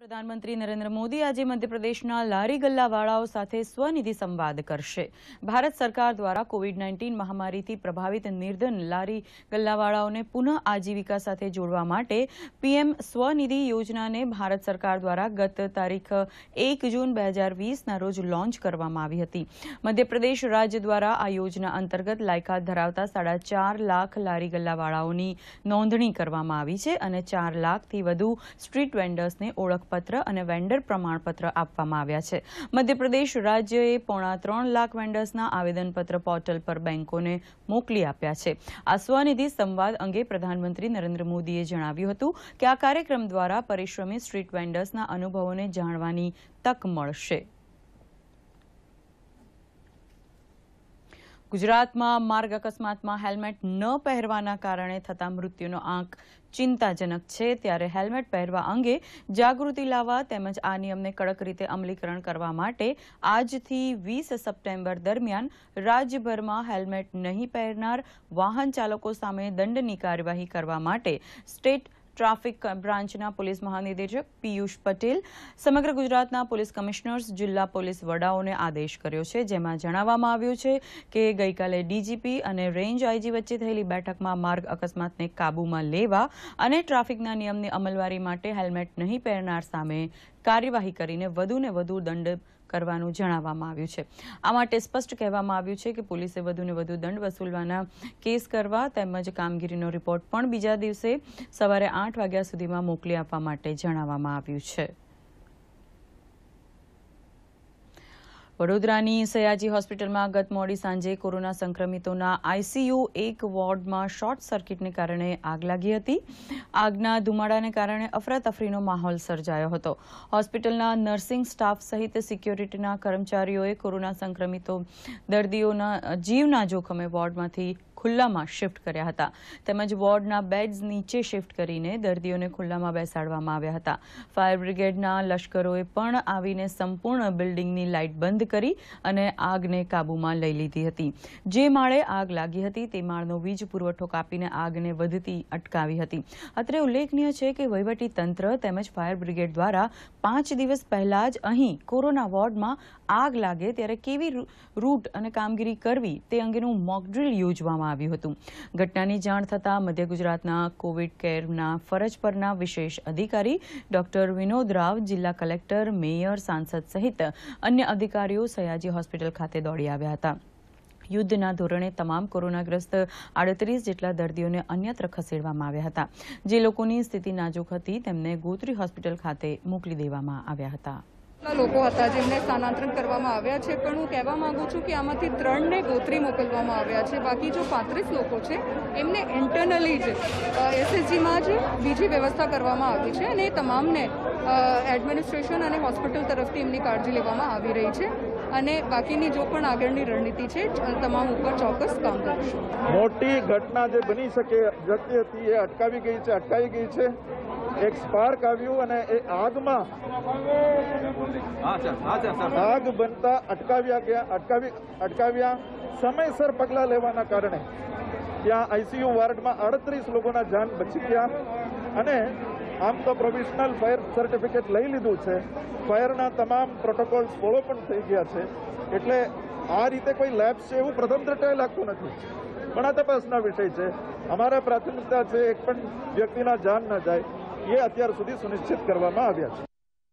પ્રધાનમંત્રી નરેન્દ્ર મોદી આજે મધ્યપ્રદેશના લારી ગલ્લાવાળાઓ સાથે સ્વનિધિ સંવાદ કરશે। ભારત સરકાર દ્વારા કોવિડ-19 મહામારીથી પ્રભાવિત નિર્ધન લારી ગલ્લાવાળાઓને પુનઃ આજીવિકા સાથે જોડવા માટે પીએમ સ્વનિધિ યોજનાને ભારત સરકાર દ્વારા ગત તારીખ 1 જૂન 2020ના રોજ લોન્ચ કરવામાં આવી હતી। મધ્યપ્રદેશ રાજ્ય દ્વારા આ યોજના અંતર્ગત લાયકાત ધરાવતા 4.5 લાખ લારી ગલ્લાવાળાઓની નોંધણી કરવામાં આવી છે અને 4 લાખથી વધુ સ્ટ્રીટ વેન્ડર્સને ઓળખપત્ર અને વેન્ડર પ્રમાણપત્ર આપવામાં આવ્યા છે। મધ્યપ્રદેશ રાજ્યએ 3.25 લાખ વેન્ડર્સના આવેદનપત્ર પોર્ટલ પર બેંકોને મોકલી આપ્યા છે। આ સ્વનિધિ સંવાદ અંગે પ્રધાનમંત્રી નરેન્દ્ર મોદીએ જણાવ્યું હતું કે આ કાર્યક્રમ દ્વારા પરિશ્રમી સ્ટ્રીટ વેન્ડર્સના અનુભવોને જાણવાની તક મળશે। ગુજરાતમાં માર્ગ અકસ્માતમાં હેલ્મેટ ન પહેરવાના કારણે થતા મૃત્યુનો આંક ચિંતાજનક છે, ત્યારે હેલ્મેટ પહેરવા અંગે જાગૃતિ લાવવા તેમજ આ નિયમને કડક રીતે અમલીકરણ કરવા માટે આજથી 20 સપ્ટેમ્બર દરમિયાન રાજ્યભરમાં હેલ્મેટ નહીં પહેરનાર વાહન ચાલકો સામે દંડની કાર્યવાહી કરવા માટે સ્ટેટ ટ્રાફિક બ્રાન્ચના પોલીસ મહાનિદેશક પિયુષ પટેલ સમગ્ર ગુજરાતના પોલીસ કમિશનર્સ જિલ્લા પોલીસ વડાઓને આદેશ કર્યો છે, જેમાં જણાવવામાં આવ્યું છે કે ગઈકાલે ડીજીપી અને રેન્જ આઈજી વચ્ચે થયેલી બેઠકમાં માર્ગ અકસ્માતને કાબૂમાં લેવા અને ટ્રાફિકના નિયમની અમલવારી માટે હેલ્મેટ નહીં પહેરનાર સામે કાર્યવાહી કરીને વધુને વધુ દંડ કરવાનું જણાવવામાં આવ્યું છે। આ માટે સ્પષ્ટ કહેવામાં આવ્યું છે કે પોલીસે વધુને વધુ દંડ વસૂલવાના કેસ કરવા તેમજ કામગીરીનો રિપોર્ટ પણ બીજા દિવસે સવારે 8 વાગ્યા સુધીમાં મોકલી આપવા માટે જણાવવામાં આવ્યું છે। વડોદરાની સયાજી હોસ્પિટલમાં ગત મોડી સાંજે કોરોના સંક્રમિતોના આઈસીયુ 1 વોર્ડમાં શોર્ટ સર્કિટને કારણે આગ લાગી હતી। આગના ધુમાડાને કારણે અફરાતફરીનો માહોલ સર્જાયો હતો। હોસ્પિટલના નર્સિંગ સ્ટાફ સહિત સિક્યોરિટીના કર્મચારીઓએ કોરોના સંક્રમિતો દર્દીઓના જીવના જોખમે વોર્ડમાંથી ખુલ્લામાં શિફ્ટ કર્યા હતા તેમજ વોર્ડના બેડ્સ નીચે શિફ્ટ કરીને દર્દીઓને ખુલ્લામાં બેસાડવામાં આવ્યા હતા। ફાયર બ્રિગેડના લશ્કરોએ પણ આવીને સંપૂર્ણ બિલ્ડિંગની લાઇટ બંધ કરી અને આગને કાબૂમાં લઈ લીધી હતી। જે માળે આગ લાગી હતી તે માળનો વીજ પુરવઠો કાપીને આગને વધતી અટકાવી હતી। અત્રે ઉલ્લેખનીય છે કે વહીવટી તંત્ર તેમજ ફાયર બ્રિગેડ દ્વારા 5 દિવસ પહેલા જ અહીં કોરોના વોર્ડમાં આગ લાગે ત્યારે કેવી રૂટ અને કામગીરી કરવી તે અંગેનું મોક ડ્રીલ યોજવામાં આવ્યું હતું। ઘટનાની જાણ થતાં મધ્ય ગુજરાતના કોવિડ કેરના ફરજ પરના વિશેષ અધિકારી ડોક્ટર વિનોદ રાવ, જિલ્લા કલેક્ટર, મેયર, સાંસદ સહિત અન્ય અધિકારીઓ સયાજી હોસ્પિટલ ખાતે દોડી આવ્યા હતા। યુદ્ધના ધોરણે તમામ કોરોનાગ્રસ્ત 38 જેટલા દર્દીઓને અન્યત્ર ખસેડવામાં આવ્યા હતા। જે લોકોની સ્થિતિ નાજુક હતી તેમને ગોત્રી હોસ્પિટલ ખાતે મોકલી દેવામાં આવ્યા હતા। લોકો હતા જેમને સ્થાનાંતરણ કરવામાં આવ્યા છે, પણ હું કહેવા માંગુ છું કે આમાંથી 3 ને ગોત્રી મોકલવામાં આવ્યા છે। બાકી જો 35 લોકો છે એમને ઇન્ટરનલી જ એસએસજીમાં જ બીજી વ્યવસ્થા કરવામાં આવી છે અને તમામને એડમિનિસ્ટ્રેશન અને હોસ્પિટલ તરફથી એમની કાળજી લેવામાં આવી રહી છે અને બાકીની જો પણ આગળની રણનીતિ છે તમામ ઉપર ચોક્કસ કામ કરીશું। મોટી ઘટના જે બની શકે હતી એ અટકાવી ગઈ છે। એક સ્પાર્ક આવ્યું અને એ આગમાં આગ બનતા અટકાવ્યા સમયસર પગલાં લેવાના કારણે ત્યાં આઈસીયુ વોર્ડમાં 38 લોકોના જાન બચી ગયા અને આમ તો પ્રોવિઝનલ ફાયર સર્ટિફિકેટ લઈ લીધું છે। ફાયરના તમામ પ્રોટોકોલ્સ ફોલો પણ થઈ ગયા છે, એટલે આ રીતે કોઈ લેબ્સ છે એવું પ્રથમ દ્રષ્ટિએ લાગતું નથી, પણ આ તપાસના વિષય છે। અમારા પ્રાથમિકતા છે એક પણ વ્યક્તિના જાન ન જાય એ અત્યાર સુધી સુનિશ્ચિત કરવામાં આવ્યા છે।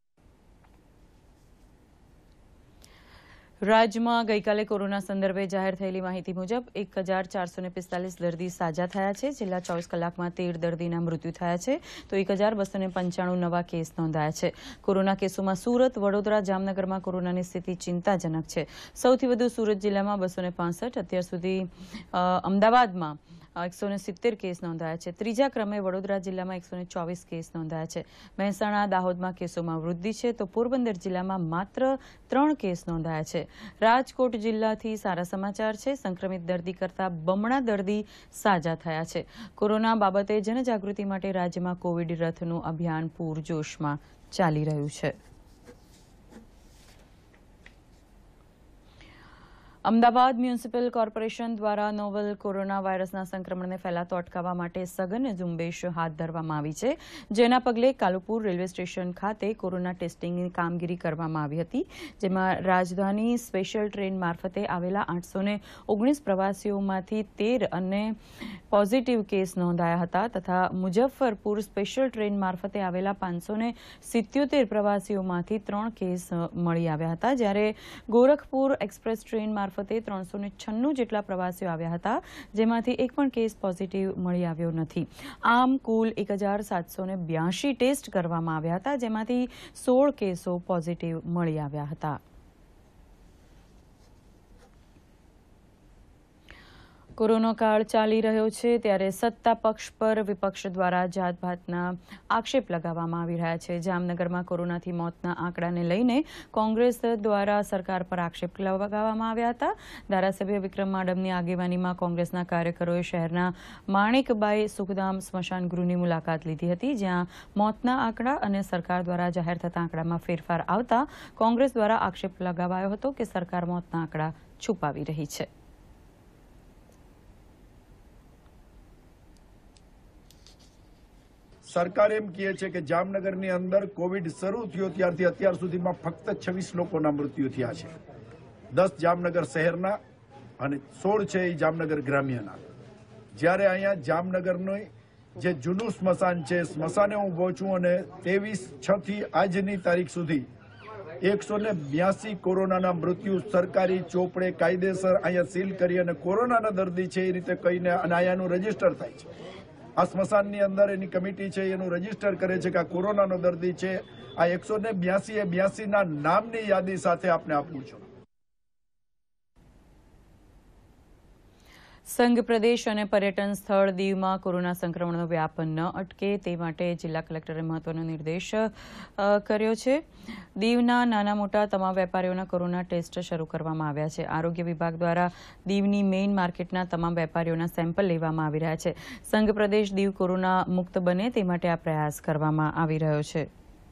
રાજ્યમાં ગઈકાલે કોરોના સંદર્ભે જાહેર થયેલી માહિતી મુજબ 1445 દર્દી સાજા થયા છે। છેલ્લા 24 કલાકમાં 13 દર્દીના મૃત્યુ થયા છે તો 1295 નવા કેસ નોંધાયા છે। કોરોના કેસોમાં સુરત, વડોદરા, જામનગરમાં કોરોનાની સ્થિતિ ચિંતાજનક છે। સૌથી વધુ સુરત જિલ્લામાં 265, અત્યાર સુધી અમદાવાદમાં 170 કેસ નોંધાયા છે। ત્રીજા ક્રમે વડોદરા જિલ્લામાં 124 કેસ નોંધાયા છે। મહેસાણા, દાહોદમાં કેસોમાં વૃદ્ધિ છે તો પોરબંદર જિલ્લામાં માત્ર 3 કેસ નોંધાયા છે। રાજકોટ જિલ્લાથી સારા સમાચાર છે, સંક્રમિત દર્દી કરતાં બમણા દર્દી સાજા થયા છે। કોરોના બાબતે જનજાગૃતિ માટે રાજ્યમાં કોવિડ રથનું અભિયાન પૂરજોશમાં ચાલી રહ્યું છે। અમદાવાદ મ્યુનિસિપલ કોર્પોરેશન દ્વારા નોવલ કોરોના વાયરસના સંક્રમણને ફેલાતો અટકાવવા માટે સઘન ઝુંબેશ હાથ ધરવામાં આવી છે, જેના પગલે કાલુપુર રેલવે સ્ટેશન ખાતે કોરોના ટેસ્ટિંગની કામગીરી કરવામાં આવી હતી, જેમાં રાજધાની સ્પેશિયલ ટ્રેન મારફતે આવેલા 819 પ્રવાસીઓમાંથી 13 અને પોઝિટિવ કેસ નોંધાયા હતા તથા મુઝફ્ફરપુર સ્પેશિયલ ટ્રેન મારફતે આવેલા 577 પ્રવાસીઓમાંથી 3 કેસ મળી આવ્યા હતા, જ્યારે ગોરખપુર એક્સપ્રેસ ટ્રેન મારફતે 396 જેટલા પ્રવાસીઓ આવ્યા હતા, જેમાંથી એક પણ કેસ પોઝિટિવ મળી આવ્યો નથી. આમ કુલ 1782 ટેસ્ટ કરવામાં આવ્યા હતા, જેમાંથી 16 કેસો પોઝિટિવ મળી આવ્યા હતા. કોરોના કાળ ચાલી રહ્યો છે ત્યારે સત્તા પક્ષ પર વિપક્ષ દ્વારા જાતભાતના આક્ષેપ લગાવવામાં આવી રહ્યા છે. જામનગરમાં કોરોનાથી મોતના આંકડાને લઈને કોંગ્રેસ દ્વારા સરકાર પર આક્ષેપ લગાવવામાં આવ્યા હતા. ધારાસભ્ય વિક્રમ માડમની આગેવાનીમાં કોંગ્રેસના કાર્યકરોએ શહેરના માણેકબાઈ સુખધામ સ્મશાન ગૃહની મુલાકાત લીધી હતી, જ્યાં મોતના આંકડા અને સરકાર દ્વારા જાહેર થતા આંકડામાં ફેરફાર આવતા કોંગ્રેસ દ્વારા આક્ષેપ લગાવાયો હતો કે સરકાર મોતના આંકડા છુપાવી રહી છે. સરકાર એમ કહે છે કે જામનગરની અંદર કોવિડ શરૂ થયો ત્યારથી અત્યાર સુધીમાં ફક્ત 26 લોકોના મૃત્યુ થયા છે. 10 જામનગર શહેરના અને 16 છે એ જામનગર ગ્રામ્યના. જ્યારે અહીંયા જામનગરનું જે જૂનું સ્મશાન છે, સ્મશાને હું પહોંચું અને 23/6 થી આજની તારીખ સુધી 182 કોરોનાના મૃત્યુ સરકારી ચોપડે કાયદેસર અહીંયા સીલ કરી અને કોરોનાના દર્દી છે એ રીતે કહીને અને અહીંયાનું રજીસ્ટર થાય છે. આ સ્મશાનની અંદર એની કમિટી છે એનું રજીસ્ટર કરે છે કે આ કોરોનાનો દર્દી છે. આ 182 ના નામની યાદી સાથે આપને આપું છું. સંઘ પ્રદેશ અને પર્યટન સ્થળ દીવમાં કોરોના સંક્રમણનો વ્યાપ ન અટકે તે માટે જિલ્લા કલેક્ટરે મહત્વનો નિર્દેશ કર્યો છે. દીવના નાના મોટા તમામ વેપારીઓના કોરોના ટેસ્ટ શરૂ કરવામાં આવ્યા છે. આરોગ્ય વિભાગ દ્વારા દીવની મેઇન માર્કેટના તમામ વેપારીઓના સેમ્પલ લેવામાં આવી રહ્યા છે. સંઘ પ્રદેશ દીવ કોરોના મુક્ત બને તે માટે આ પ્રયાસ કરવામાં આવી રહ્યો છે.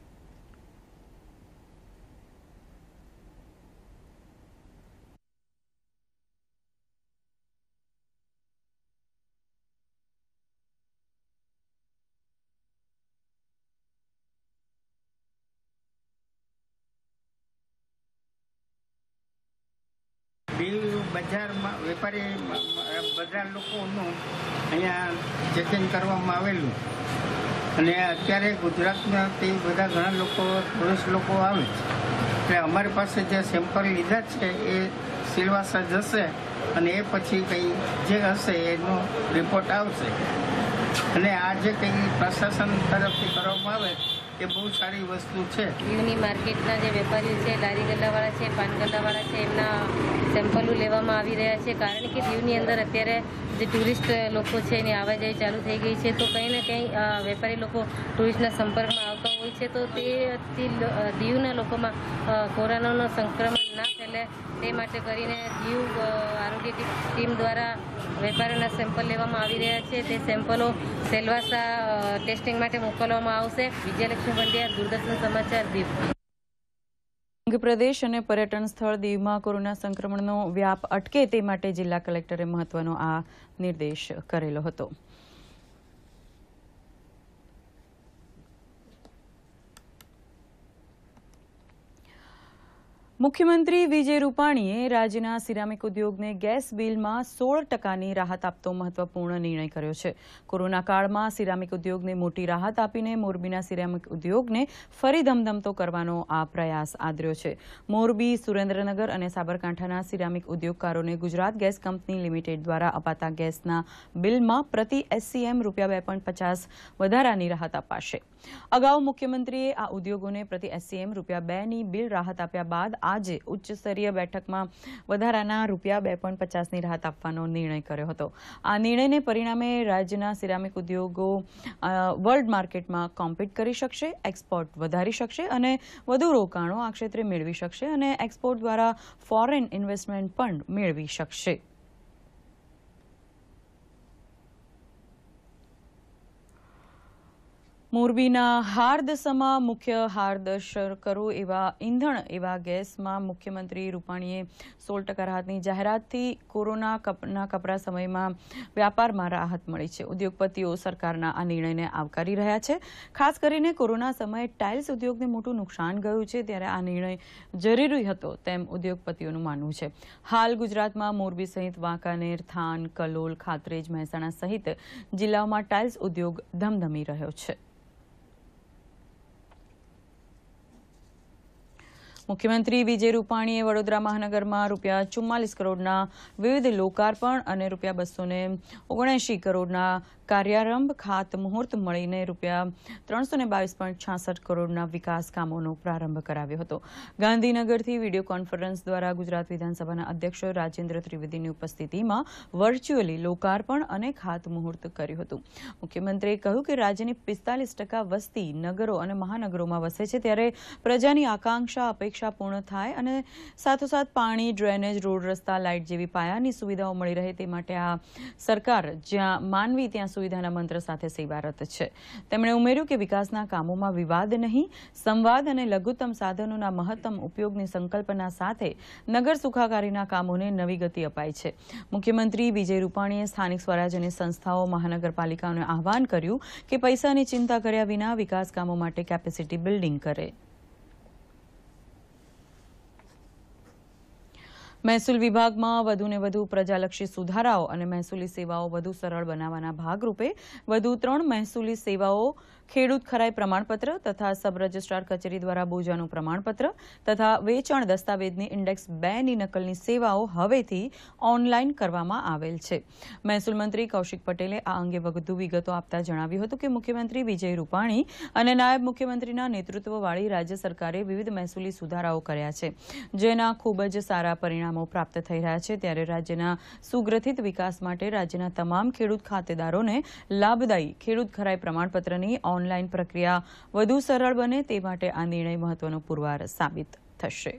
દીવ બજારમાં વેપારી બધા લોકોનું અહીંયા ચેકિંગ કરવામાં આવેલું અને અત્યારે ગુજરાતમાંથી બધા ઘણા લોકો ટુરિસ્ટ લોકો આવે છે, એટલે અમારી પાસે જે સેમ્પલ લીધા છે એ સિલવાસા જશે અને એ પછી કંઈ જે હશે એનો રિપોર્ટ આવશે અને આ જે કંઈ પ્રશાસન તરફથી કરવામાં આવે એ બહુ સારી વસ્તુ છે. દીવની માર્કેટના જે વેપારીઓ છે, લારી ગલ્લાવાળા છે, પાન ગલ્લાવાળા છે, એમના સેમ્પલો લેવામાં આવી રહ્યા છે, કારણ કે દીવની અંદર અત્યારે જે ટુરિસ્ટ લોકો છે એની આવાજાઈ ચાલુ થઈ ગઈ છે, તો કંઈ ને કંઈ વેપારી લોકો ટુરિસ્ટના સંપર્કમાં આવતા હોય છે, તો તે દીવના લોકોમાં કોરોનાનું સંક્રમણ ના ફેલે તે માટે કરીને દીવ આરોગ્ય ટીમ દ્વારા વેપારીઓના સેમ્પલ લેવામાં આવી રહ્યા છે. તે સેમ્પલો સેલવાસા ટેસ્ટિંગ માટે મોકલવામાં આવશે. વિજયલક્ષ્મી પંડ્યા, દૂરદર્શન સમાચાર, દીવ. સંઘ પ્રદેશ અને પર્યટન સ્થળ દીવમાં કોરોના સંક્રમણનો વ્યાપ અટકે તે માટે જિલ્લા કલેક્ટરે મહત્વનો આ નિર્દેશ કરેલો હતો. મુખ્યમંત્રી વિજય રૂપાણીએ રાજ્યના સિરામિક ઉદ્યોગને ગેસ બિલમાં 16% રાહત આપતો મહત્વપૂર્ણ નિર્ણય કર્યો છે. કોરોના કાળમાં સિરામિક ઉદ્યોગને મોટી રાહત આપીને મોરબીના સિરામિક ઉદ્યોગને ફરી ધમધમતો કરવાનો આ પ્રયાસ આદર્યો છે. મોરબી, સુરેન્દ્રનગર અને સાબરકાંઠાના સિરામિક ઉદ્યોગકારોને ગુજરાત ગેસ કંપની લિમિટેડ દ્વારા અપાતા ગેસના બિલમાં પ્રતિ SCM ₹2.50 વધારાની રાહત અપાશે. અગાઉ મુખ્યમંત્રીએ આ ઉદ્યોગોને પ્રતિ SCM ₹2ની બિલ રાહત આપ્યા બાદ આજે ઉચ્ચ સ્તરીય બેઠકમાં વધારાના ₹2.50ની રાહત આપવાનો નિર્ણય કર્યો હતો. આ નિર્ણયને પરિણામે રાજ્યના સિરામિક ઉદ્યોગો વર્લ્ડ માર્કેટમાં કોમ્પિટ કરી શકશે, એક્સપોર્ટ વધારી શકશે અને વધુ રોકાણો આ ક્ષેત્રે મેળવી શકશે અને એક્સપોર્ટ દ્વારા ફોરેન ઇન્વેસ્ટમેન્ટ પણ મેળવી શકશે. મોરબીના હાર્દસમાં મુખ્ય હાર્દશકરો એવા ઈંધણ એવા ગેસમાં મુખ્યમંત્રી રૂપાણીએ 16% રાહતની જાહેરાતથી કોરોનાના કપરા સમયમાં વ્યાપારમાં રાહત મળી છે. ઉદ્યોગપતિઓ સરકારના આ નિર્ણયને આવકારી રહ્યા છે. ખાસ કરીને કોરોના સમયે ટાઇલ્સ ઉદ્યોગને મોટું નુકસાન ગયું છે, ત્યારે આ નિર્ણય જરૂરી હતો તેમ ઉદ્યોગપતિઓનું માનવું છે. હાલ ગુજરાતમાં મોરબી સહિત વાંકાનેર, થાન, કલોલ, ખાતરેજ, મહેસાણા સહિત જિલ્લાઓમાં ટાઇલ્સ ઉદ્યોગ ધમધમી રહ્યો છે. મુખ્યમંત્રી વિજય રૂપાણીએ વડોદરા મહાનગરમાં ₹44 કરોડના વિવિધ લોકાર્પણ અને ₹279 કરોડના કાર્યારંભ ખાતમુહૂર્ત મળીને ₹322.66 કરોડના વિકાસ કામોનો પ્રારંભ કરાવ્યો હતો. ગાંધીનગરથી વિડીયો કોન્ફરન્સ દ્વારા ગુજરાત વિધાનસભાના અધ્યક્ષ રાજેન્દ્ર ત્રિવેદીની ઉપસ્થિતિમાં વર્ચ્યુઅલી લોકાર્પણ અને ખાતમુહૂર્ત કર્યું હતું. મુખ્યમંત્રીએ કહ્યું કે રાજ્યની 45% વસ્તી નગરો અને મહાનગરોમાં વસે છે, ત્યારે પ્રજાની આકાંક્ષા અપેક્ષા પૂર્ણ થાય અને સાથોસાથ પાણી, ડ્રેનેજ, રોડ, રસ્તા, લાઇટ જેવી પાયાની સુવિધાઓ મળી રહે તે માટે આ સરકાર જ્યાં માનવી ત્યાં સુવિધાના મંત્ર સાથે સેવારત છે. તેમણે ઉમેર્યું કે વિકાસના કામોમાં વિવાદ નહીં, સંવાદ અને લઘુત્તમ સાધનોના મહત્તમ ઉપયોગની સંકલ્પના સાથે નગર સુખાકારીના કામોને નવી ગતિ અપાઈ છે. મુખ્યમંત્રી વિજય રૂપાણીએ સ્થાનિક સ્વરાજ્યની સંસ્થાઓ, મહાનગરપાલિકાઓને આહવાન કર્યું કે પૈસાની ચિંતા કર્યા વિના વિકાસ કામો માટે કેપેસિટી બિલ્ડિંગ કરે. મહેસૂલ વિભાગમાં વધુને વધુ પ્રજાલક્ષી સુધારાઓ અને મહેસૂલી સેવાઓ વધુ સરળ બનાવવાના ભાગરૂપે વધુ 3 મહેસૂલી સેવાઓ ખેડૂત ખરાઈ પ્રમાણપત્ર તથા સબ રજિસ્ટ્રાર કચેરી દ્વારા બોજાનું પ્રમાણપત્ર તથા વેચાણ દસ્તાવેજની ઇન્ડેક્સ 2ની નકલની સેવાઓ હવેથી ઓનલાઈન કરવામાં આવેલ છે. મહેસૂલ મંત્રી કૌશિક પટેલે આ અંગે વધુ વિગતો આપતા જણાવ્યું હતું કે મુખ્યમંત્રી વિજય રૂપાણી અને નાયબ મુખ્યમંત્રીના નેતૃત્વવાળી રાજ્ય સરકારે વિવિધ મહેસૂલી સુધારાઓ કર્યા છે, જેના ખૂબ જ સારા પરિણામો પ્રાપ્ત થઈ રહ્યા છે. ત્યારે રાજ્યના સુગ્રથિત વિકાસ માટે રાજ્યના તમામ ખેડૂત ખાતેદારોને લાભદાયી ખેડૂત ખરાઈ પ્રમાણપત્રની ઓનલાઈન પ્રક્રિયા વધુ સરળ બને તે માટે આ નિર્ણય મહત્વનો પુરવાર સાબિત થશે.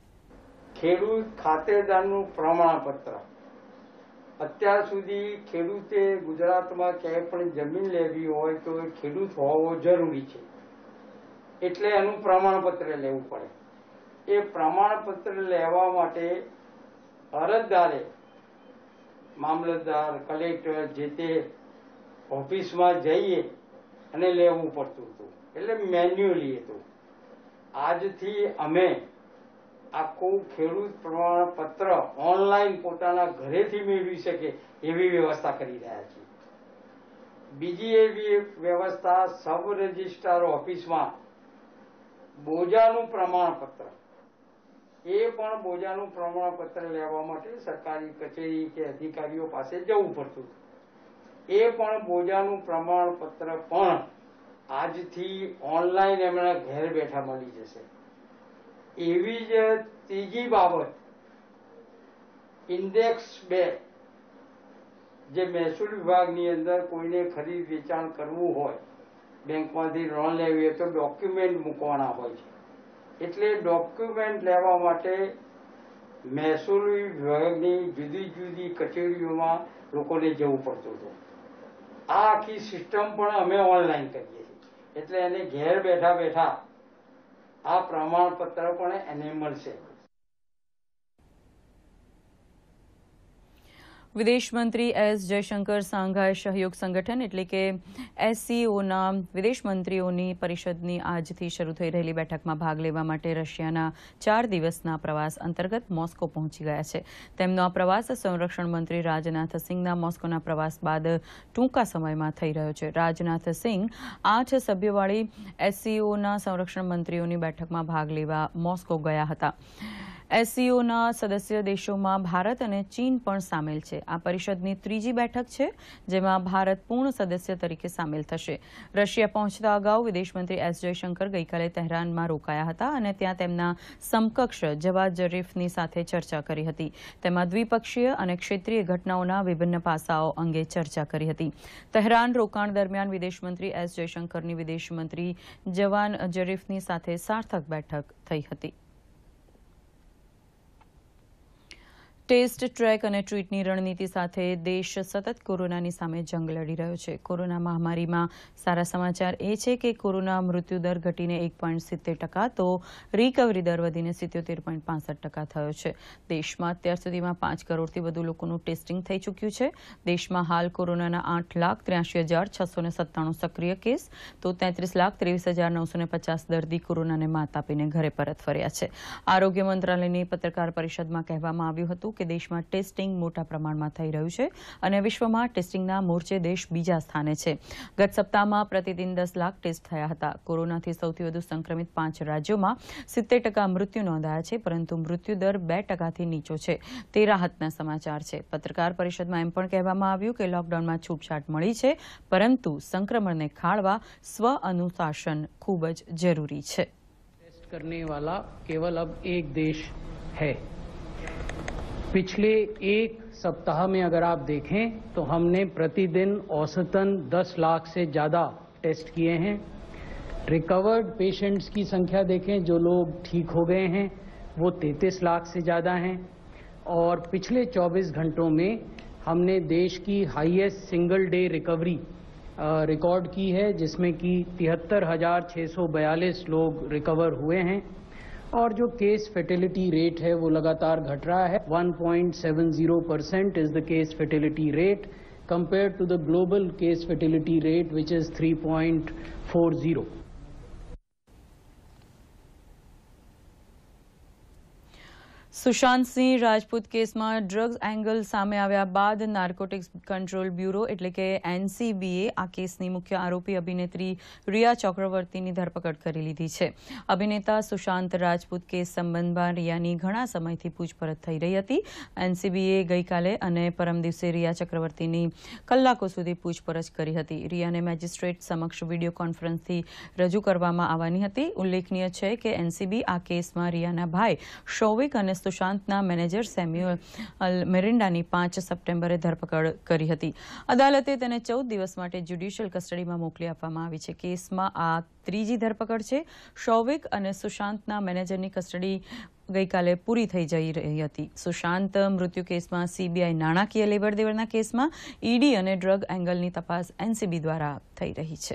ખેડૂત ખાતેદારનું પ્રમાણપત્ર અત્યાર સુધી ખેડૂતે ગુજરાતમાં ક્યાંય પણ જમીન લેવી હોય તો ખેડૂત હોવો જરૂરી છે, એટલે એનું પ્રમાણપત્ર લેવું પડે. એ પ્રમાણપત્ર લેવા માટે અરજદારે મામલતદાર, કલેક્ટર જે તે ઓફિસમાં જઈએ અને લેવું પડતું હતું, એટલે મેન્યુઅલી હતું. આજથી અમે આખું ખેડૂત પ્રમાણપત્ર ઓનલાઈન પોતાના ઘરેથી મેળવી શકે એવી વ્યવસ્થા કરી રહ્યા છીએ. બીજી એવી વ્યવસ્થા સબ રજિસ્ટ્રાર ઓફિસમાં બોજાનું પ્રમાણપત્ર, એ પણ બોજાનું પ્રમાણપત્ર લેવા માટે સરકારી કચેરી કે અધિકારીઓ પાસે જવું પડતું હતું. એ પણ બોજાનું પ્રમાણપત્ર પણ આજથી ઓનલાઈન એમના ઘેર બેઠા મળી જશે. એવી જ ત્રીજી બાબત, ઇન્ડેક્સ 2, જે મહેસૂલ વિભાગની અંદર કોઈને ખરીદ વેચાણ કરવું હોય, બેંકમાંથી લોન લેવી હોય તો ડોક્યુમેન્ટ મૂકવાના હોય છે, એટલે ડોક્યુમેન્ટ લેવા માટે મહેસૂલ વિભાગની જુદી જુદી કચેરીઓમાં લોકોને જવું પડતું હતું. આ આખી સિસ્ટમ પણ અમે ઓનલાઈન કરીએ છીએ, એટલે એને ઘેર બેઠા બેઠા આ પ્રમાણપત્ર પણ એને મળશે. વિદેશ મંત્રી એસ જયશંકર શાંઘાઈ સહયોગ સંગઠન એટલે કે SCOના વિદેશ મંત્રીઓની પરિષદની આજથી શરૂ થઈ રહેલી બેઠકમાં ભાગ લેવા માટે રશિયાના 4 દિવસના પ્રવાસ અંતર્ગત મોસ્કો પહોંચી ગયા છે. તેમનો આ પ્રવાસ સંરક્ષણ મંત્રી રાજનાથ સિંહના મોસ્કોના પ્રવાસ બાદ ટૂંકા સમયમાં થઈ રહ્યો છે. રાજનાથ સિંહ 8 સભ્યોવાળી SCOના સંરક્ષણ મંત્રીઓની બેઠકમાં ભાગ લેવા મોસ્કો ગયા હતા. SCOના સદસ્ય દેશોમાં ભારત અને ચીન પણ સામેલ છે. આ પરિષદની 3જી બેઠક છે, જેમાં ભારત પૂર્ણ સદસ્ય તરીકે સામેલ થશે. રશિયા પહોંચતા અગાઉ વિદેશમંત્રી એસ જયશંકર ગઈકાલે તહેરાનમાં રોકાયા હતા અને ત્યાં તેમના સમકક્ષ જવાદ ઝરીફની સાથે ચર્ચા કરી હતી. તેમાં દ્વિપક્ષીય અને ક્ષેત્રીય ઘટનાઓના વિભિન્ન પાસાઓ અંગે ચર્ચા કરી હતી. તહેરાન રોકાણ દરમિયાન વિદેશમંત્રી એસ જયશંકરની વિદેશમંત્રી જવાદ ઝરીફની સાથે સાર્થક બેઠક થઈ હતી. ટેસ્ટ, ટ્રેક અને ટ્રીટની રણનીતિ સાથે દેશ સતત કોરોનાની સામે જંગ લડી રહ્યો છે. કોરોના મહામારીમાં સારા સમાચાર એ છે કે કોરોના મૃત્યુદર ઘટીને 1.70% તો રિકવરી દર વધીને 77.65% થયો છે. દેશમાં અત્યાર સુધીમાં 5 કરોડથી વધુ લોકોનું ટેસ્ટિંગ થઈ ચૂક્યું છે. દેશમાં હાલ કોરોનાના 8,83,697 સક્રિય કેસ તો 33,23,950 દર્દી કોરોનાને માત આપીને ઘરે પરત ફર્યા છે. આરોગ્ય મંત્રાલયની પત્રકાર પરિષદમાં કહેવામાં આવ્યું હતું કે દેશમાં ટેસ્ટિંગ મોટા પ્રમાણમાં થઈ રહ્યું છે અને વિશ્વમાં ટેસ્ટિંગના મોરચે દેશ બીજા સ્થાને છે. ગત સપ્તાહમાં પ્રતિદિન 10 લાખ ટેસ્ટ થયા હતા. કોરોનાથી સૌથી વધુ સંક્રમિત 5 રાજ્યોમાં 70% મૃત્યુ નોંધાયા છે, પરંતુ મૃત્યુદર 2%થી નીચો છે. તે રાહતના સમાચાર છે. પત્રકાર પરિષદમાં એમ પણ કહેવામાં આવ્યું કે લોકડાઉનમાં છૂટછાટ મળી છે, પરંતુ સંક્રમણને ખાળવા સ્વ અનુશાસન ખૂબ જ જરૂરી છે. टेस्ट करने वाला केवल अब एक देश है. पिछले एक सप्ताह में अगर आप देखें तो हमने प्रतिदिन औसतन 10 लाख से ज़्यादा टेस्ट किए हैं. रिकवर्ड पेशेंट्स की संख्या देखें, जो लोग ठीक हो गए हैं, वो 33 लाख से ज़्यादा हैं. और पिछले 24 घंटों में हमने देश की highest single day recovery record की है, जिसमें कि 73,642 लोग रिकवर हुए हैं. और जो केस फेटिलिटी रेट है वो लगातार घट रहा है. 1.70% is the case fatality rate compared to the global case fatality rate, which is 3.40. Sushant Singh Rajput કેસમાં ડ્રગ્સ એંગલ સામે આવ્યા બાદ નાર્કોટિક્સ કંટ્રોલ બ્યુરો એટલે કે એનસીબીએ આ કેસની મુખ્ય આરોપી અભિનેત્રી રિયા ચક્રવર્તીની ધરપકડ કરી લીધી છે. અભિનેતા સુશાંત રાજપૂત કેસ સંબંધમાં રિયાની ઘણા સમયથી પૂછપરછ થઈ રહી હતી. એનસીબીએ ગઈકાલે અને પરમ દિવસે રિયા ચક્રવર્તીની કલાકો સુધી પૂછપરછ કરી હતી. રિયાને મેજિસ્ટ્રેટ સમક્ષ વિડીયો કોન્ફરન્સથી રજૂ કરવામાં આવવાની હતી. ઉલ્લેખનીય છે કે એનસીબી આ કેસમાં રિયાના ભાઈ શૌવિક અને સુશાંતના મેનેજર સેમ્યુઅલ મિરિન્ડાની 5 સપ્ટેમ્બરે ધરપકડ કરી હતી. અદાલતે તેને 14 દિવસ માટે જ્યુડિશિયલ કસ્ટડીમાં મોકલી આપવામાં આવી છે. કેસમાં આ ત્રીજી ધરપકડ છે. શૌવિક અને સુશાંતના મેનેજરની કસ્ટડી ગઈકાલે પૂરી થઈ જઈ રહી હતી. સુશાંત મૃત્યુ કેસમાં સીબીઆઈ નાણાકીય લેવડ દેવડના કેસમાં ઈડી અને ડ્રગ એંગલની તપાસ એનસીબી દ્વારા થઈ રહી છે.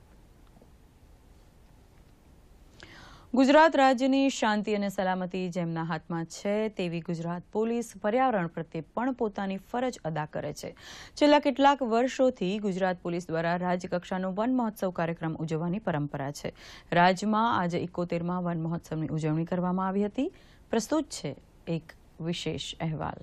ગુજરાત રાજ્યની શાંતિ અને સલામતી જેમના હાથમાં છે તેવી ગુજરાત પોલીસ પર્યાવરણ પ્રત્યે પણ પોતાની ફરજ અદા કરે છે. છેલ્લા કેટલાક વર્ષોથી ગુજરાત પોલીસ દ્વારા રાજ્યકક્ષાનો વન મહોત્સવ કાર્યક્રમ ઉજવવાની પરંપરા છે. રાજ્યમાં આજે 71મા વન મહોત્સવની ઉજવણી કરવામાં આવી હતી. પ્રસ્તુત છે એક વિશેષ અહેવાલ.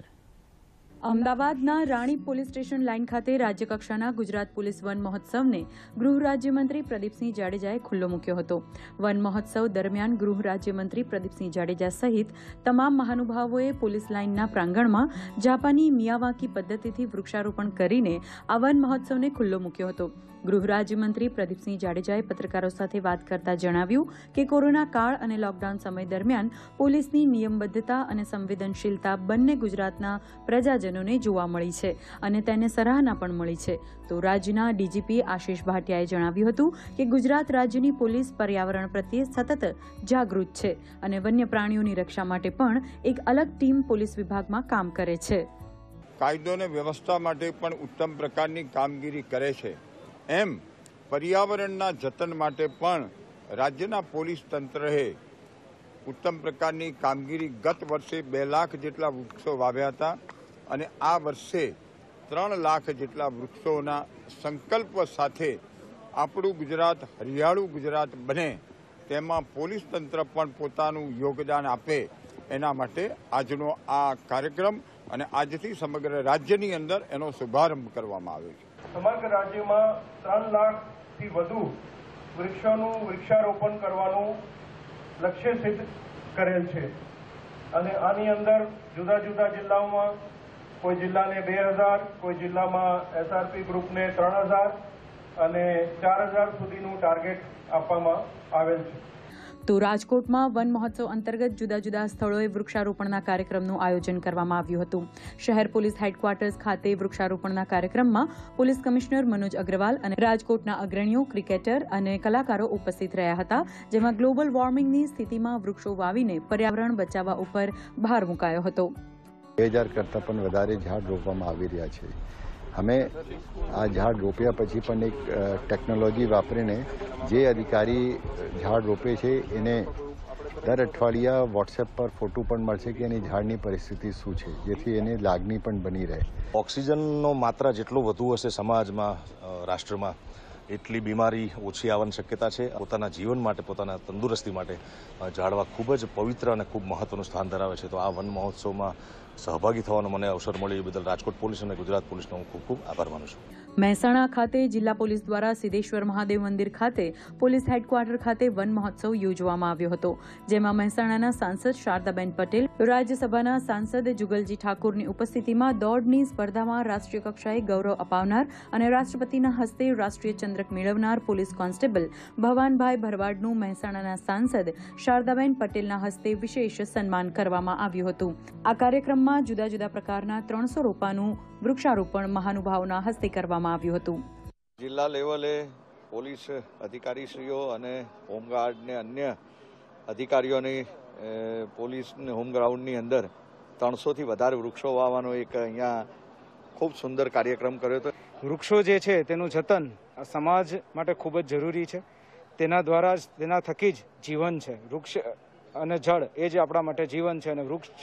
અમદાવાદના રાણી પોલીસ સ્ટેશન લાઇન ખાતે રાજ્યકક્ષાના ગુજરાત પોલીસ વન મહોત્સવને ગૃહ રાજ્યમંત્રી પ્રદીપસિંહ જાડેજાએ ખુલ્લો મૂક્યો હતો. વન મહોત્સવ દરમિયાન ગૃહ રાજ્યમંત્રી પ્રદીપસિંહ જાડેજા સહિત તમામ મહાનુભાવોએ પોલીસ લાઇનના પ્રાંગણમાં જાપાની મિયાવાકી પદ્ધતિથી વૃક્ષારોપણ કરીને આ વન મહોત્સવને ખુલ્લો મૂક્યો હતો. ગૃહ રાજ્યમંત્રી પ્રદીપસિંહ જાડેજાએ પત્રકારો સાથે વાત કરતા જણાવ્યું કે કોરોના કાળ અને લોકડાઉન સમય દરમિયાન પોલીસની નિયમબદ્ધતા અને સંવેદનશીલતા બંને ગુજરાતના પ્રજાજનોને જોવા મળી છે અને તેને સરાહના પણ મળી છે. તો રાજ્યના ડીજીપી આશિષ ભાટિયાએ જણાવ્યું હતું કે ગુજરાત રાજ્યની પોલીસ પર્યાવરણ પ્રત્યે સતત જાગૃત છે અને વન્ય પ્રાણીઓની રક્ષા માટે પણ એક અલગ ટીમ પોલીસ વિભાગમાં કામ કરે છે. કાયદો અને વ્યવસ્થા માટે પણ ઉત્તમ પ્રકારની કામગીરી કરે છે. એમ પર્યાવરણના જતન માટે પણ રાજ્યના પોલીસ તંત્રએ ઉત્તમ પ્રકારની કામગીરી ગત વર્ષે 2 લાખ જેટલા વૃક્ષો વાવ્યા હતા અને આ વર્ષે 3 લાખ જેટલા વૃક્ષોના સંકલ્પ સાથે આપણું ગુજરાત હરિયાળું ગુજરાત બને તેમાં પોલીસ તંત્ર પણ પોતાનું યોગદાન આપે એના માટે આજનો આ કાર્યક્રમ અને આજથી સમગ્ર રાજ્યની અંદર એનો શુભારંભ કરવામાં આવ્યો છે. સમગ્ર રાજ્યમાં 3 લાખથી વધુ વૃક્ષોનું વૃક્ષારોપણ કરવાનું લક્ષ્ય સિદ્ધ કરેલ છે અને આની અંદર જુદા જુદા જિલ્લાઓમાં કોઈ જિલ્લાને 2000, કોઈ જિલ્લામાં એસઆરપી ગ્રુપને 3000 અને 4000 સુધીનું ટાર્ગેટ આપવામાં આવેલ છે. તો રાજકોટમાં વન મહોત્સવ અંતર્ગત જુદા જુદા સ્થળોએ વૃક્ષારોપણના કાર્યક્રમનું આયોજન કરવામાં આવ્યું હતું. શહેર પોલીસ હેડક્વાર્ટર્સ ખાતે વૃક્ષારોપણના કાર્યક્રમમાં પોલીસ કમિશનર મનોજ અગ્રવાલ અને રાજકોટના અગ્રણીઓ, ક્રિકેટર અને કલાકારો ઉપસ્થિત રહ્યા હતા, જેમાં ગ્લોબલ વોર્મિંગની સ્થિતિમાં વૃક્ષો વાવીને પર્યાવરણ બચાવવા ઉપર ભાર મૂકાયો હતો. 2000 કરતાં પણ વધારે ઝાડ રોપવામાં આવી રહ્યા છે. અમે આ ઝાડ રોપ્યા પછી પણ એક ટેકનોલોજી વાપરીને જે અધિકારી ઝાડ રોપે છે એને દર અઠવાડિયા વોટ્સએપ પર ફોટો પણ મળશે કે એની ઝાડની પરિસ્થિતિ શું છે, જેથી એની લાગણી પણ બની રહે. ઓક્સિજનનો માત્રા જેટલો વધુ હશે સમાજમાં, રાષ્ટ્રમાં, એટલી બીમારી ઓછી આવવાની શક્યતા છે. પોતાના જીવન માટે, પોતાના તંદુરસ્તી માટે ઝાડવા ખૂબ જ પવિત્ર અને ખૂબ મહત્વનું સ્થાન ધરાવે છે. તો આ વન મહોત્સવમાં સહભાગી થવાનો મને અવસર મળ્યો એ બદલ રાજકોટ પોલીસ અને ગુજરાત પોલીસનો હું ખૂબ ખૂબ આભાર માનું છું. મહેસાણા ખાતે જિલ્લા પોલીસ દ્વારા સિદ્ધેશ્વર મહાદેવ મંદિર ખાતે પોલીસ હેડક્વાર્ટર ખાતે વન મહોત્સવ યોજવામાં આવ્યો હતો, જેમાં મહેસાણાના સાંસદ શારદાબેન પટેલ, રાજ્યસભાના સાંસદ જુગલજી ઠાકોરની ઉપસ્થિતિમાં દોડની સ્પર્ધામાં રાષ્ટ્રીય કક્ષાએ ગૌરવ અપાવનાર અને રાષ્ટ્રપતિના હસ્તે રાષ્ટ્રીય ચંદ્રક મેળવનાર પોલીસ કોન્સ્ટેબલ ભવાનભાઈ ભરવાડનું મહેસાણાના સાંસદ શારદાબેન પટેલના હસ્તે વિશેષ સન્માન કરવામાં આવ્યું હતું. આ કાર્યક્રમમાં જુદા જુદા પ્રકારના 300 રોપાનું વૃક્ષારોપણ મહાનુભાવોના હસ્તે કરવામાં આવ્યું હતું. જિલ્લા લેવલે પોલીસ અધિકારીશ્રીઓ અને હોમગાર્ડ ને અન્ય અધિકારીઓની પોલીસ હોમગ્રાઉન્ડની અંદર 300 થી વધારે વૃક્ષો વાવવાનો એક અહીંયા ખૂબ સુંદર કાર્યક્રમ કર્યો હતો. વૃક્ષો જે છે તેનું જતન સમાજ માટે ખૂબ જ જરૂરી છે. તેના દ્વારા જ, તેના થકી જ જીવન છે. વૃક્ષ અને જળ એ જ આપણા માટે જીવન છે. અને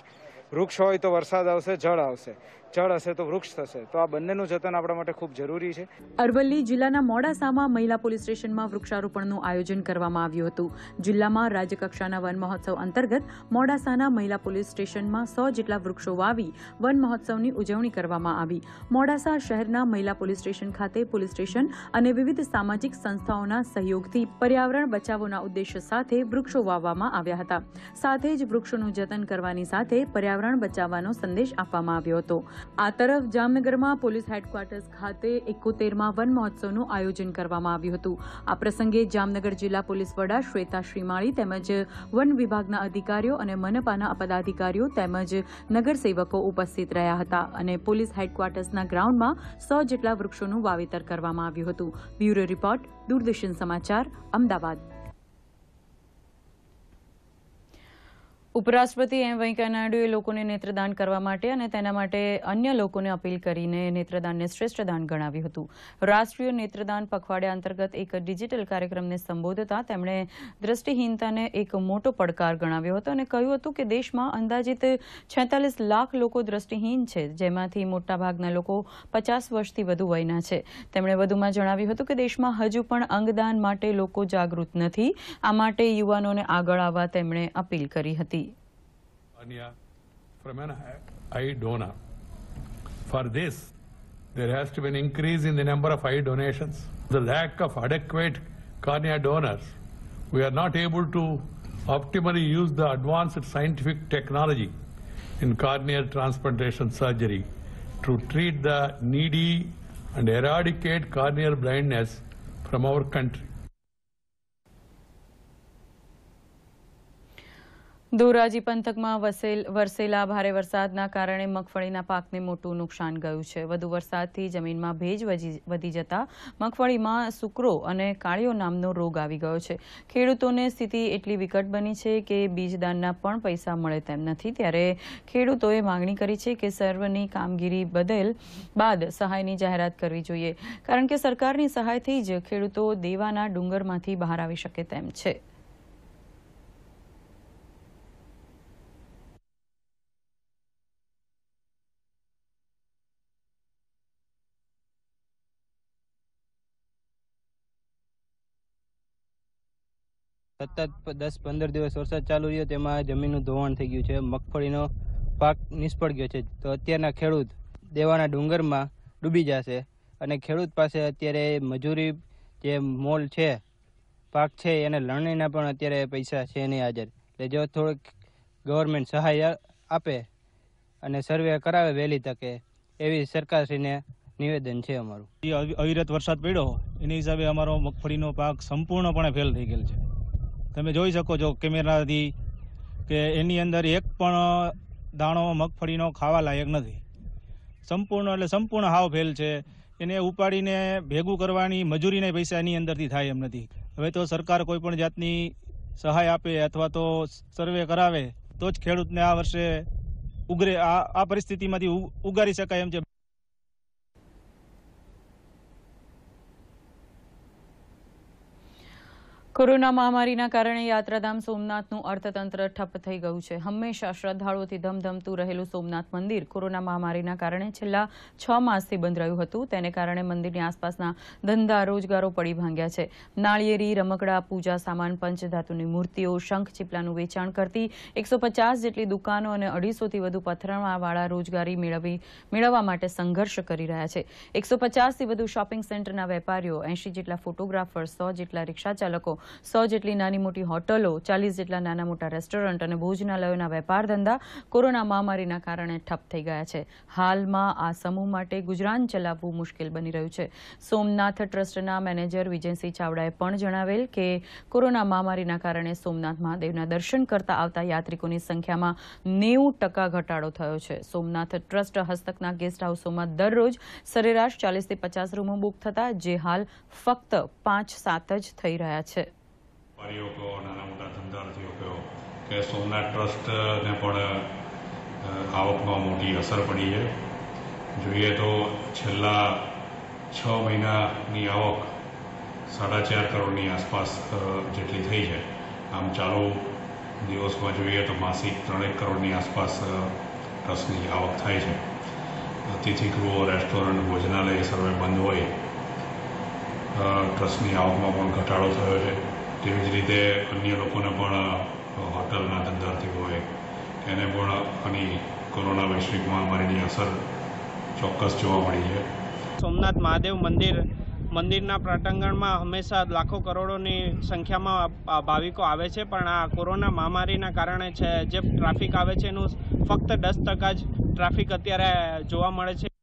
વૃક્ષ હોય તો વરસાદ આવશે, જળ આવશે, જળ હશે તો વૃક્ષ થશે. તો આ બંનેનું જતન આપણા માટે ખૂબ જરૂરી છે. અરવલ્લી જિલ્લાના મોડાસામાં મહિલા પોલીસ સ્ટેશનમાં વૃક્ષારોપણનું આયોજન કરવામાં આવ્યું હતું. જિલ્લામાં રાજ્યકક્ષાના વન મહોત્સવ અંતર્ગત મોડાસાના મહિલા પોલીસ સ્ટેશનમાં 100 જેટલા વૃક્ષો વાવી વન મહોત્સવની ઉજવણી કરવામાં આવી. મોડાસા શહેરના મહિલા પોલીસ સ્ટેશન ખાતે પોલીસ સ્ટેશન અને વિવિધ સામાજિક સંસ્થાઓના સહયોગથી પર્યાવરણ બચાવોના ઉદ્દેશ્ય સાથે વૃક્ષો વાવવામાં આવ્યા હતા. સાથે જ વૃક્ષોનું જતન કરવાની સાથે પર્યાવરણ બચાવવાનો સંદેશ આપવામાં આવ્યો હતો. આ તરફ જામનગરમાં પોલીસ હેડક્વાર્ટર્સ ખાતે 71માં વન મહોત્સવનું આયોજન કરવામાં આવ્યું હતું. આ પ્રસંગે જામનગર જિલ્લા પોલીસ વડા શ્વેતા શ્રીમાળી તેમજ વન વિભાગના અધિકારીઓ અને મનપાના પદાધિકારીઓ તેમજ નગરસેવકો ઉપસ્થિત રહ્યા હતા અને પોલીસ હેડક્વાર્ટર્સના ગ્રાઉન્ડમાં 100 જેટલા વૃક્ષોનું વાવેતર કરવામાં આવ્યું હતું. બ્યુરો રિપોર્ટ, દૂરદર્શન સમાચાર, અમદાવાદ. ઉપરાષ્ટ્રપતિ એમ વેંકૈયા નાયડુએ લોકોને નેત્રદાન કરવા માટે અને તેના માટે અન્ય લોકોને અપીલ કરીને નેત્રદાનને શ્રેષ્ઠ દાન ગણાવ્યું હતું. રાષ્ટ્રીય નેત્રદાન પખવાડિયા અંતર્ગત એક ડિજિટલ કાર્યક્રમને સંબોધતા તેમણે દ્રષ્ટિહીનતાને એક મોટો પડકાર ગણાવ્યો હતો અને કહ્યું હતું કે દેશમાં અંદાજિત 46 લાખ લોકો દ્રષ્ટિહીન છે, જેમાંથી મોટાભાગના લોકો 50 વર્ષથી વધુ વયના છે. તેમણે વધુમાં જણાવ્યું હતું કે દેશમાં હજુ પણ અંગદાન માટે લોકો જાગૃત નથી. આ માટે યુવાનોને આગળ આવવા તેમણે અપીલ કરી હતી. From an eye donor. For this, there has to be an increase in the number of eye donations. The lack of adequate cornea donors, we are not able to optimally use the advanced scientific technology in corneal transplantation surgery to treat the needy and eradicate corneal blindness from our country. Dhoraji પંથકમાં વરસેલા ભારે વરસાદના કારણે મગફળીના પાકને મોટું નુકસાન ગયું છે. વધુ વરસાદથી જમીનમાં ભેજ વધી જતા મગફળીમાં સુકરો અને કાળિયો નામનો રોગ આવી ગયો છે. ખેડૂતોને સ્થિતિ એટલી વિકટ બની છે કે બીજદાનના પણ પૈસા મળે તેમ નથી. ત્યારે ખેડૂતોએ માંગણી કરી છે કે સર્વની કામગીરી બાદ સહાયની જાહેરાત કરવી જોઈએ, કારણ કે સરકારની સહાયથી જ ખેડૂતો દેવાના ડુંગરમાંથી બહાર આવી શકે તેમ છે. સતત 10-15 દિવસ વરસાદ ચાલુ રહ્યો, તેમાં જમીનનું ધોવાણ થઈ ગયું છે. મગફળીનો પાક નિષ્ફળ ગયો છે. તો અત્યારના ખેડૂત દેવાના ડુંગરમાં ડૂબી જશે અને ખેડૂત પાસે અત્યારે મજૂરી જે મોલ છે, પાક છે, એને લણણીના પણ અત્યારે પૈસા છે નહીં હાજર. એટલે જો થોડીક ગવર્મેન્ટ સહાય આપે અને સર્વે કરાવે વહેલી તકે, એવી સરકારશ્રીને નિવેદન છે અમારું. અવિરત વરસાદ પડ્યો એની હિસાબે અમારો મગફળીનો પાક સંપૂર્ણપણે ફેલ થઈ ગયેલ છે. તમે જોઈ શકો છો કેમેરાથી કે એની અંદર એક પણ દાણો મગફળીનો ખાવા લાયક નથી. સંપૂર્ણ હાવ ફેલ છે. એને ઉપાડીને ભેગું કરવાની મજૂરીના પૈસા એની અંદરથી થાય એમ નથી. હવે તો સરકાર કોઈ પણ જાતની સહાય આપે અથવા તો સર્વે કરાવે તો જ ખેડૂતને આ વર્ષે આ પરિસ્થિતિમાંથી ઉગારી શકાય એમ છે. કોરોના મહામારીના કારણે યાત્રાધામ સોમનાથનું અર્થતંત્ર ઠપ થઈ ગયું છે. હંમેશા શ્રદ્ધાળુઓથી ધમધમતું રહેલું સોમનાથ મંદિર કોરોના મહામારીના કારણે છેલ્લા 6 માસથી બંધ રહ્યું હતું. તેને કારણે મંદિરની આસપાસના ધંધા રોજગારો પડી ભાંગ્યા છે. નાળિયેરી, રમકડા, પૂજા સામાન, પંચધાતુની મૂર્તિઓ, શંખ ચીપલાનું વેચાણ કરતી 150 જેટલી દુકાનો અને 250થી વધુ પથરાવાળા રોજગારી મેળવવા માટે સંઘર્ષ કરી રહ્યા છે. 150થી વધુ શોપિંગ સેન્ટરના વેપારીઓ, 80 જેટલા ફોટોગ્રાફર્સ, 100 જેટલા રિક્ષા ચાલકો, 100 જેટલી નાની મોટી હોટલો, 40 જેટલા નાના મોટા રેસ્ટોરન્ટ અને ભોજનાલયોના વેપાર ધંધા કોરોના મહામારીના કારણે ઠપ થઈ ગયા છે. હાલમાં આ સમૂહ માટે ગુજરાન ચલાવવું મુશ્કેલ બની રહ્યું છે. સોમનાથ ટ્રસ્ટના મેનેજર વિજયસિંહ ચાવડાએ પણ જણાવેલ કે કોરોના મહામારીના કારણે સોમનાથ મહાદેવના દર્શન કરતા આવતા યાત્રિકોની સંખ્યામાં 90% ઘટાડો થયો છે. સોમનાથ ટ્રસ્ટ હસ્તકના ગેસ્ટ હાઉસોમાં દરરોજ સરેરાશ 40થી 50 રૂમો બુક થતા જે હાલ ફક્ત 5-7 જ થઈ રહ્યા છે. વેપારીઓ કહો, નાના મોટા ધંધાર્થીઓ કહો કે સોમનાથ ટ્રસ્ટને પણ આવકમાં મોટી અસર પડી છે. જોઈએ તો છેલ્લા 6 મહિનાની આવક 4.5 કરોડની આસપાસ જેટલી થઈ છે. આમ ચાલુ દિવસમાં જોઈએ તો માસિક 3 કરોડની આસપાસ ટ્રસ્ટની આવક થાય છે. અતિથિગૃહો, રેસ્ટોરન્ટ, ભોજનાલય સર્વે બંધ હોય ટ્રસ્ટની આવકમાં પણ ઘટાડો થયો છે. તેવી જ રીતે અન્ય લોકોને પણ હોટલના ધંધાર્થી હોય એને પણ આની કોરોના વૈશ્વિક મહામારીની અસર ચોક્કસ જોવા મળી છે. સોમનાથ મહાદેવ મંદિરના પ્રાંગણમાં હંમેશા લાખો કરોડોની સંખ્યામાં ભાવિકો આવે છે, પણ આ કોરોના મહામારીના કારણે જે ટ્રાફિક આવે છે એનું ફક્ત 10% જ ટ્રાફિક અત્યારે જોવા મળે છે.